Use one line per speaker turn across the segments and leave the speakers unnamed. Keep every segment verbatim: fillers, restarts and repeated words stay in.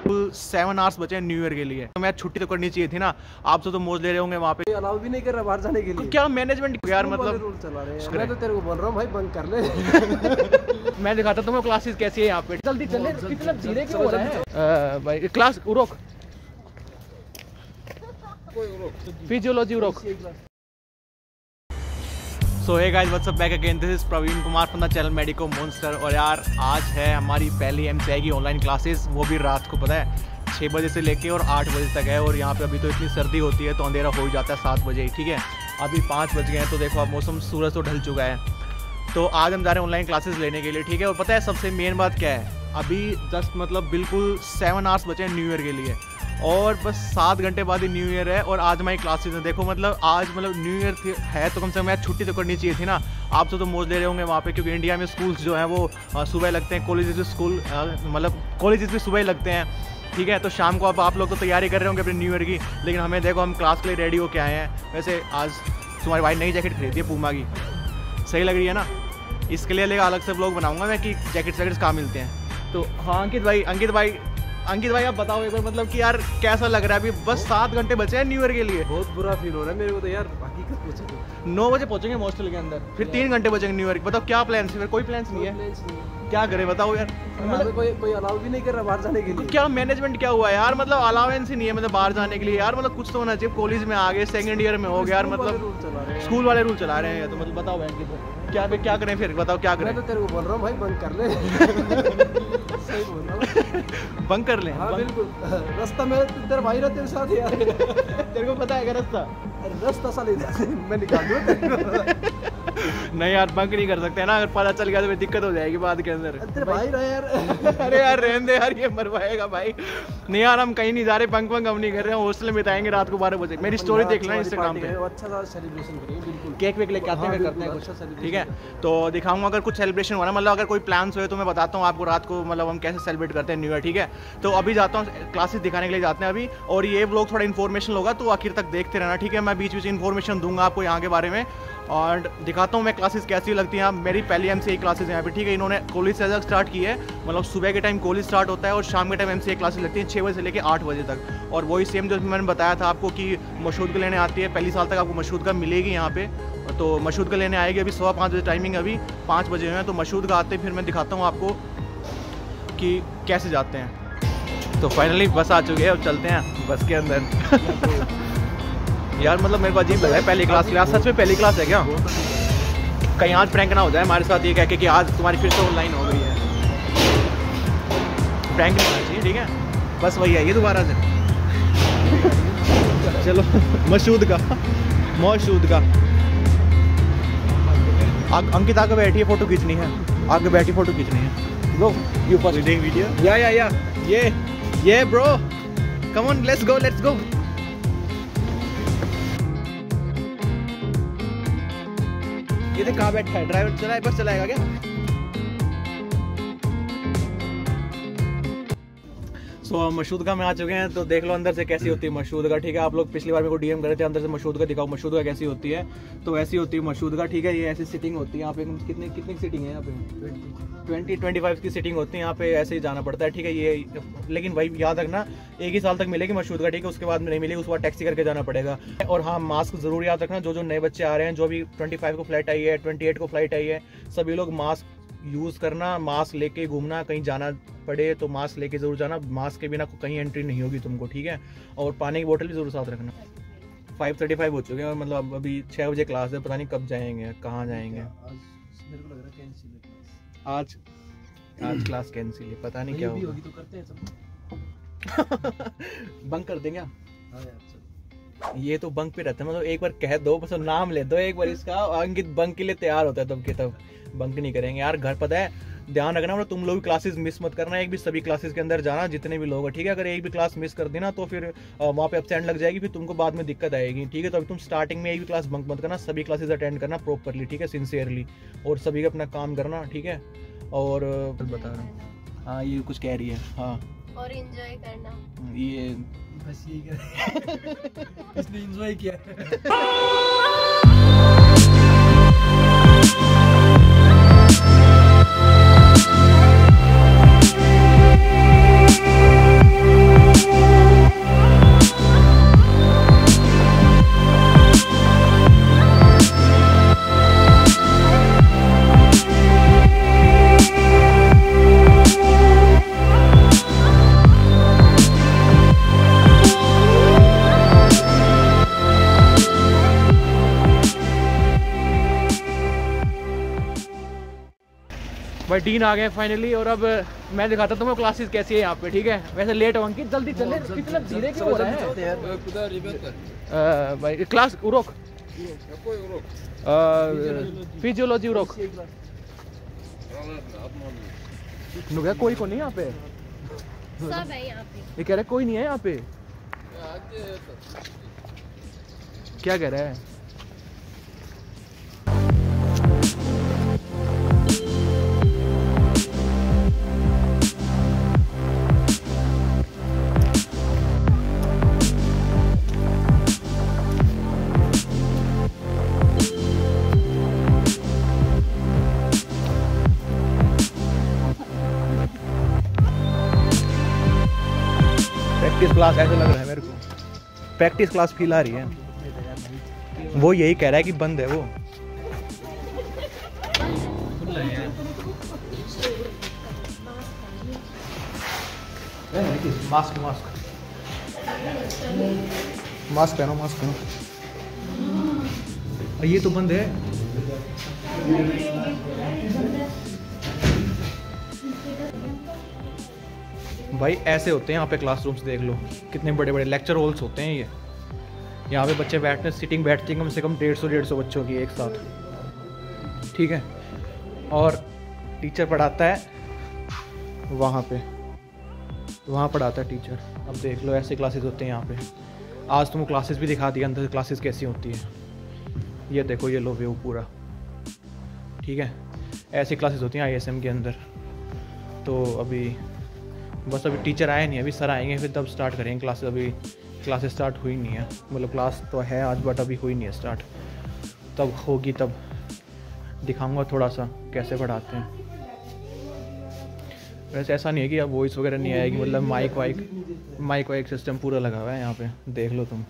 कुल seven hours बचे हैं न्यू ईयर के लिए, तो मैं छुट्टी तो करनी चाहिए थी ना। आप तो, तो मौज ले रहे होंगे वहाँ पे,
अलाउ भी नहीं कर रहा बाहर जाने के लिए।
क्या मैनेजमेंट यार, मतलब
रूल चला रहे हैं। मैं तो तेरे को बोल रहा हूँ भाई बंद कर ले।
मैं दिखाता तुम्हें क्लासेस कैसी है यहाँ पे। जल्दी चले, कितना धीरे क्यों हो रहा है भाई। क्लास रोक, फिजियोलॉजी रोक। So hey guys, what's up, back again. This is Praveen Kumar from the channel medico monster. और यार आज है हमारी पहली एमसीआई की ऑनलाइन क्लासेस, वो भी रात को, पता है छः बजे से लेके और आठ बजे तक है। और यहाँ पे अभी तो इतनी सर्दी होती है तो अंधेरा हो ही जाता है सात बजे ही, ठीक है। अभी पाँच बज गए हैं तो देखो अब मौसम, सूरज तो ढल चुका है। तो आज हम जा रहे हैं ऑनलाइन क्लासेस लेने के लिए, ठीक है। और पता है सबसे मेन बात क्या है, अभी जस्ट मतलब बिल्कुल सेवन आवर्स बचे हैं न्यू ईयर के लिए, और बस सात घंटे बाद ही न्यू ईयर है। और आज हमारी क्लासेस हैं, देखो मतलब आज मतलब न्यू ईयर है तो कम से कम मैं छुट्टी तो करनी चाहिए थी ना। आप तो, तो मौज ले रहे होंगे वहाँ पे, क्योंकि इंडिया में स्कूल्स जो हैं वो सुबह लगते हैं, कॉलेजेस भी स्कूल मतलब कॉलेजेस भी सुबह ही लगते हैं, ठीक है। तो शाम को अब आप लोग तो तैयारी कर रहे होंगे अपने न्यू ईयर की, लेकिन हमें देखो हम क्लास के लिए रेडी होके आए हैं। वैसे आज तुम्हारी भाई नई जैकेट खरीदी है पूमा की, सही लग रही है ना। इसके लिए लेकर अलग से ब्लॉग बनाऊंगा मैं कि जैकेट्स वैकेट्स कहाँ मिलते हैं। तो हाँ अंकित भाई, अंकित भाई अंकित भाई आप बताओ एक बार, मतलब कि यार कैसा लग रहा है। अभी बस सात घंटे बचे हैं न्यू ईयर के लिए।
बहुत बुरा फील हो रहा है मेरे को तो यार। हकीकत पूछे
नौ बजे पहुंचेंगे हॉस्टल के अंदर, फिर तीन घंटे बचेंगे न्यू ईयर। बताओ क्या प्लान है? फिर कोई प्लान नहीं है, क्या करें बताओ यार।
मतलब कोई कोई अलाउ भी नहीं कर रहा बाहर जाने के लिए।
क्या मैनेजमेंट क्या हुआ यार, मतलब अलाउंस ही नहीं है मतलब बाहर जाने के लिए यार। मतलब कुछ तो होना चाहिए। कॉलेज में आ गए, सेकंड ईयर में हो गया यार, मतलब स्कूल वाले रूल चला रहे हैं। तो मतलब बताओ क्या क्या करें फिर, बताओ क्या करें।
मैं तो तेरे को बोल रहा हूँ भाई बंद कर ले। सही बोल रहा हूँ,
बंद कर ले।
हाँ बिल्कुल। रास्ता में तेरा भाई रहते तेरे साथ यार।
तेरे को पता है क्या रास्ता?
रास्ता साले मैं निकाल दूँ।
नहीं यार बंक नहीं कर सकते ना, अगर पता चल गया तो फिर दिक्कत हो जाएगी बाद के अंदर।
तेरे भाई रहे यार।
अरे यार रहने दे यार, ये मरवाएगा भाई। नहीं यार हम कहीं नहीं जा रहे, बंक बंक हम नहीं कर रहे हैं, हॉस्टल में बिताएंगे रात को बारह बजे। मेरी स्टोरी देख लेना इंस्टाग्राम पे।
अच्छा सा सेलिब्रेशन करेंगे बिल्कुल।
केक वेक लेके आते हैं, करते हैं कुछ, ठीक है। तो दिखाऊंगा अगर कुछ सेलिब्रेशन हो रहा है, मतलब अगर कोई प्लान्स हुए तो मैं बताता हूँ आपको रात को, मतलब हम कैसे सेलिब्रेट करते हैं न्यू ईयर, ठीक है। तो अभी जाता हूँ, क्लासेस दिखाने के लिए जाते हैं अभी। और ये व्लॉग थोड़ा इन्फॉर्मेशन होगा तो आखिर तक देखते रहना, ठीक है। मैं बीच बीच इन्फॉर्मेशन दूंगा आपको यहाँ के बारे में, और दिखाता हूँ मैं क्लासेस कैसी लगती हैं। मेरी पहली एमसीए क्लासेस यहाँ पे, ठीक है। इन्होंने कॉलेज से अलग स्टार्ट की है, मतलब सुबह के टाइम कॉलेज स्टार्ट होता है और शाम के टाइम एमसीए क्लासेस लगती हैं छः बजे से लेकर आठ बजे तक। और वही सेम जो मैंने बताया था आपको कि मशहूद का लेने आती है, पहली साल तक आपको मशहूद का मिलेगी यहाँ पे। तो मशहूद का लेने आएगी, अभी सवा पाँच बजे टाइमिंग, अभी पाँच बजे हैं। तो मशहूद का आते फिर मैं दिखाता हूँ आपको कि कैसे जाते हैं। तो फाइनली बस आ चुके हैं, अब चलते हैं बस के अंदर। यार मतलब मेरे को अजीब लगा है, पहली क्लास क्लास सच में पहली क्लास है क्या? कहीं आज प्रैंक ना हो जाए हमारे साथ ये कह के कि आज तुम्हारी फिर से ऑनलाइन हो गई है। प्रैंक नहीं होना चाहिए, ठीक है। बस वही है ये दोबारा से। चलो मशहूद का मशहूद का अंकित आगे बैठी है, फोटो खींचनी है, आगे बैठी फोटो खींचनी है। Go you first video. Yeah yeah yeah ये ये bro come on, let's go let's go. ये देख कहाँ बैठा है, ड्राइवर चलाए बस चलाएगा क्या? सो so, मशहूद में आ चुके हैं, तो देख लो अंदर से कैसी होती है मशहूद का, ठीक है। आप लोग पिछली बार मेरे को डीएम कर रहे थे अंदर से मशहूद का दिखाओ, मशहूद का कैसी होती है। तो ऐसी होती है मशहूद का, ठीक है। ये ऐसी सिटिंग होती है यहाँ पे। कितनी कितनी सीटिंग है यहाँ पे? ट्वेंटी ट्वेंटी फाइव की सीटिंग होती है यहाँ पे, ऐसे ही जाना पड़ता है, ठीक है। ये लेकिन भाई याद रखना एक ही साल तक मिलेगी मशहूद का, ठीक है। उसके बाद नहीं मिलेगी, उसके बाद टैक्सी करके जाना पड़ेगा। और हाँ मास्क जरूर याद रखना, जो जो नए बच्चे आ रहे हैं, जो भी ट्वेंटी फाइव को फ्लाइट आई है, ट्वेंटी एट को फ्लाइट आई है, सभी लोग मास्क यूज़ करना, मास्क लेके घूमना, कहीं जाना पड़े तो मास्क लेके जरूर जाना। मास्क के बिना कहीं एंट्री नहीं होगी तुमको, ठीक है। और पानी की बोतल भी जरूर साथ रखना। फाइव थर्टी फाइव हो चुके हैं और मतलब अभी छः बजे क्लास है, पता नहीं कब जाएंगे, कहाँ जाएंगे। आज आज क्लास कैंसिल है, पता नहीं क्या होगी। तो करते हैं बंक कर देंगे। ये तो बंक पे रहता है, मतलब एक बार कह दो बस, नाम ले दो एक बार इसका, अंकित बंक के लिए तैयार होता है तब के तब। बंक नहीं करेंगे यार, घर पता है ध्यान रखना, मतलब तुम लोग भी क्लासेस मिस मत करना। एक भी सभी क्लासेस के अंदर जाना जितने भी लोग हैं, ठीक है। अगर एक भी क्लास मिस कर देना तो फिर वहाँ पे एब्सेंट लग जाएगी, फिर तुमको बाद में दिक्कत आएगी, ठीक है। तो अभी तुम स्टार्टिंग में एक भी क्लास बंक मत करना, सभी क्लासेस अटेंड करना प्रॉपरली, ठीक है, सिंसियरली, और सभी का अपना काम करना, ठीक है। और बता रहा हूँ, हाँ ये कुछ कह रही है, हाँ
और एंजॉय करना,
ये
बस यही कर इसने एंजॉय किया।
डीन आ गए फाइनली और अब मैं दिखाता हूँ तुम्हें क्लासेस कैसी है यहाँ पे, ठीक है। वैसे लेट हो अंकित, जल्दी चले, कितना धीरे क्यों हो रहा है भाई। क्लास उरोक फिजियोलॉजी उरोक नुगा कोई को नहीं यहाँ पे,
सब है यहाँ पे।
ये कह रहा है कोई नहीं है यहाँ पे, क्या कह रहा है? प्रैक्टिस क्लास ऐसे लग रहा है मेरे को, प्रैक्टिस क्लास फील आ रही है। वो यही कह रहा है कि बंद है वो। मास्क मास्क मास्क पहनो, मास्क पहनो। ये तो बंद है। भाई ऐसे होते हैं यहाँ पे क्लासरूम्स, देख लो कितने बड़े बड़े लेक्चर हॉल्स होते हैं ये। यहाँ पे बच्चे बैठते हैं, सिटिंग बैठती है कम से कम डेढ़ सौ डेढ़ सौ बच्चों की एक साथ, ठीक है। और टीचर पढ़ाता है वहाँ पे, वहाँ पढ़ाता है टीचर। अब देख लो ऐसे क्लासेस होते हैं यहाँ पे। आज तुमको क्लासेस भी दिखा दिया अंदर क्लासेस कैसी होती है। ये देखो ये लो व्यू पूरा, ठीक है। ऐसी क्लासेस होती हैं आई एस एम के अंदर। तो अभी बस अभी टीचर आए नहीं, अभी सर आएंगे फिर तब स्टार्ट करेंगे क्लासेस। अभी क्लासेस स्टार्ट हुई नहीं है, मतलब क्लास तो है आज बट अभी हुई नहीं है स्टार्ट। तब होगी तब दिखाऊंगा थोड़ा सा कैसे पढ़ाते हैं। वैसे ऐसा नहीं है कि अब वॉइस वगैरह नहीं आएगी, मतलब माइक वाइक माइक वाइक सिस्टम पूरा लगा हुआ है यहाँ पे, देख लो तुम।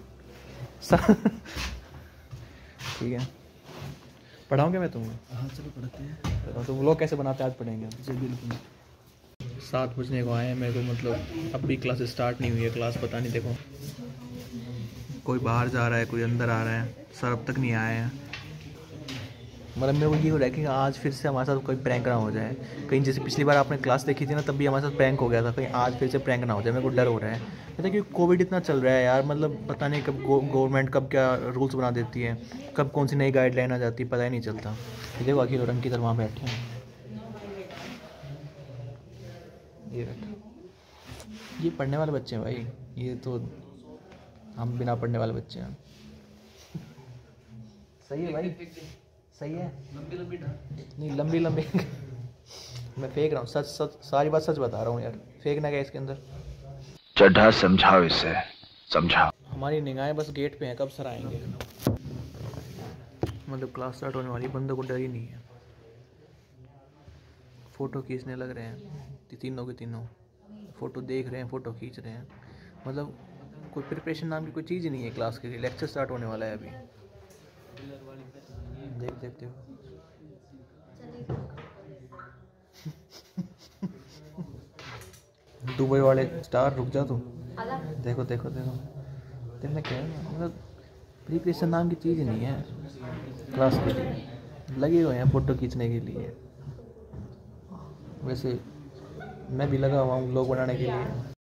ठीक है, पढ़ाऊँगे मैं तुम्हें?
हाँ चलो पढ़ते हैं।
तो व्लॉग कैसे बनाते हैं आज पढ़ेंगे।
जी बिल्कुल।
सात बजने को आए हैं मेरे को, मतलब अब भी क्लास स्टार्ट नहीं हुई है। क्लास पता नहीं, देखो कोई बाहर जा रहा है, कोई अंदर आ रहा है, सर अब तक नहीं आए हैं। मतलब मेरे को ये हो रहा है कि आज फिर से हमारे साथ कोई प्रैंक ना हो जाए कहीं। जैसे पिछली बार आपने क्लास देखी थी ना, तब भी हमारे साथ प्रैंक हो गया था, कहीं आज फिर से प्रैंक ना हो जाए। मेरे को डर हो रहा है पता, क्योंकि कोविड इतना चल रहा है यार। मतलब पता नहीं कब गवर्नमेंट कब क्या रूल्स बना देती है, कब कौन सी नई गाइडलाइन आ जाती है, पता ही नहीं चलता। देखो अखिल और अंकित वहाँ बैठे हैं, ये ये पढ़ने वाले बच्चे हैं भाई। ये तो हम बिना पढ़ने वाले बच्चे हैं। सही है भाई, सही है। लंबी लंबी नहीं, लंबी लंबी मैं फेंक रहा हूँ, सच सच सारी बात सच बता रहा हूँ यार, फेंकना क्या इसके अंदर।
चड्ढा समझाओ इसे, समझाओ।
हमारी निगाहें बस गेट पे हैं, कब सर आएंगे। मतलब क्लास स्टार्ट होने वाली, बंदों को डर ही नहीं है। फ़ोटो खींचने लग रहे हैं तीनों के तीनों, फ़ोटो देख रहे हैं, फ़ोटो खींच रहे हैं। मतलब कोई प्रिपरेशन नाम की कोई चीज़ ही नहीं है क्लास के लिए। लेक्चर स्टार्ट होने वाला है अभी, देख देखते हो। दुबई वाले स्टार, रुक जा तू। देखो देखो देखो, तुमने क्या मतलब प्रिपरेशन नाम की चीज़ ही नहीं है क्लास के लिए। लगे हुए हैं फ़ोटो खींचने के लिए। वैसे मैं भी लगा हुआ हूँ व्लॉग बनाने के लिए।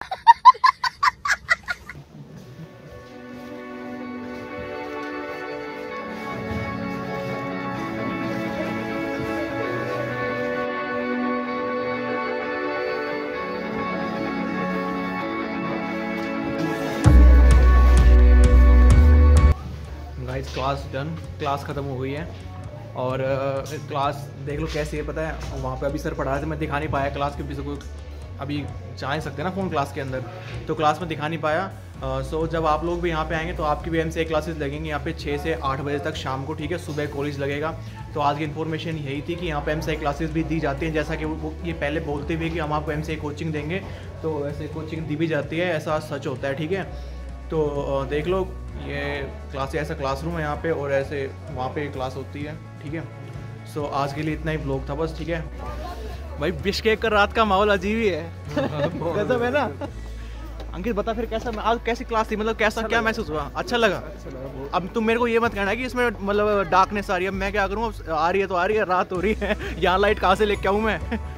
गाइस क्लास डन, क्लास ख़त्म हो गई है। और क्लास देख लो कैसी है पता है। वहाँ पे अभी सर पढ़ा रहे थे, मैं दिखा नहीं पाया क्लास के पीछे। कोई अभी जा नहीं सकते ना फ़ोन क्लास के अंदर, तो क्लास में दिखा नहीं पाया। सो जब आप लोग भी यहाँ पे आएंगे तो आपकी भी एम सी ए क्लासेस लगेंगी यहाँ पे छः से आठ बजे तक शाम को, ठीक है। सुबह कॉलेज लगेगा। तो आज की इन्फॉर्मेशन यही थी कि यहाँ पे एम सी ए क्लासेस भी दी जाती हैं, जैसा कि वो ये पहले बोलते हुए कि हम आपको एम सी ए कोचिंग देंगे, तो ऐसे कोचिंग दी भी जाती है, ऐसा सच होता है, ठीक है। तो देख लो ये क्लास, ऐसा क्लासरूम है यहाँ पे और ऐसे वहाँ पे क्लास होती है, ठीक है। सो so, आज के लिए इतना ही ब्लॉग था बस, ठीक है भाई। बिश्केक का रात का माहौल अजीब ही है, गजब है ना। अंकित बता फिर कैसा आज कैसी क्लास थी, मतलब कैसा क्या महसूस हुआ? अच्छा लगा? अब तुम मेरे को ये मत कहना कि इसमें मतलब डार्कनेस आ रही है। मैं क्या करूँ, आ रही है तो आ रही है, रात हो रही है, यहाँ लाइट कहाँ से लेके आऊँ मैं।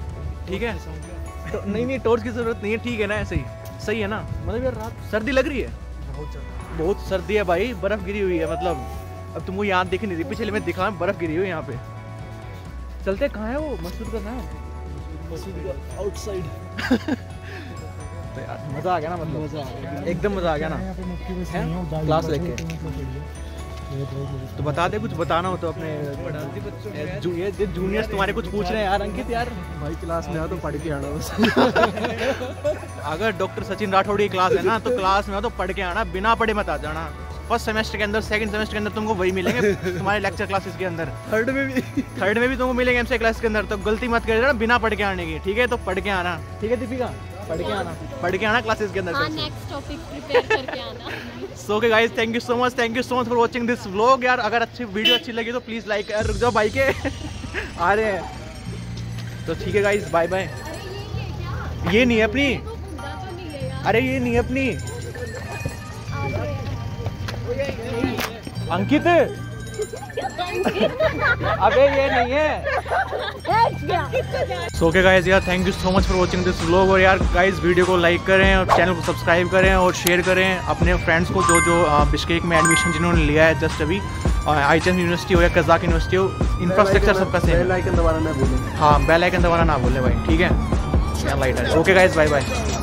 ठीक है तो नहीं नहीं टॉर्च की जरूरत नहीं है, ठीक है ना, ऐसे ही सही है ना। मतलब यार रात सर्दी लग रही है,
बहुत ज़्यादा,
बहुत सर्दी है भाई, बर्फ गिरी हुई है। मतलब अब तुमको यहाँ दिख नहीं रही, पिछले में दिखा बर्फ गिरी हुई है यहाँ पे। चलते कहाँ है वो मसूद का नाम?
मसूद का आउटसाइड।
तो यार मज़ा आ गया ना, मतलब
मज़ा आ गया,
एकदम मज़ा आ गया ना क्लास लेके। तो बता दे, कुछ बताना हो तो अपने जू, ये जूनियर्स तुम्हारे कुछ पूछ रहे हैं यार। अंकित यार
भाई क्लास में आ तो पढ़ के आना बस।
अगर डॉक्टर सचिन राठौड़ की क्लास है ना तो क्लास में आओ तो पढ़ के आना, बिना पढ़े मत आ जाना। फर्स्ट सेमेस्टर के अंदर, सेकंड सेमेस्टर के अंदर तुमको वही मिलेंगे तुम्हारे लेक्चर क्लासेस के अंदर।
थर्ड में भी
थर्ड में भी तुमको मिलेंगे एमसीए क्लास के अंदर। तो गलती मत कर देना बिना पढ़ के आने की, ठीक है? तो पढ़ के आना, ठीक है दीपिका? पढ़ के आना, पढ़ के आना क्लासेस के अंदर।
हाँ, नेक्स्ट टॉपिक प्रिपेयर करके आना।
So okay guys, thank you so much, thank you so much for watching this vlog. यार अगर अच्छी वीडियो अच्छी लगी तो प्लीज़ लाइक। रुक जाओ भाई के आ रहे हैं। तो ठीक है गाइस, बाय बाय। ये नहीं है अपनी, अरे ये नहीं है अपनी अंकित, अबे ये नहीं है। सो ओके गाइस, यार thank you so much for watching this vlog. और यार गाइस वीडियो को लाइक करें और चैनल को सब्सक्राइब करें और शेयर करें अपने फ्रेंड्स को जो जो बिश्केक में एडमिशन जिन्होंने लिया है जस्ट अभी, आईचएम यूनिवर्सिटी हो या कजाक यूनिवर्सिटी हो, इंफ्रास्ट्रक्चर सबका सेम।
बेल आइकन दबाना ना भूलें।
हाँ बेल आइकन दबाना ना भूलें भाई, ठीक है? लाइट है। Okay guys, bye bye.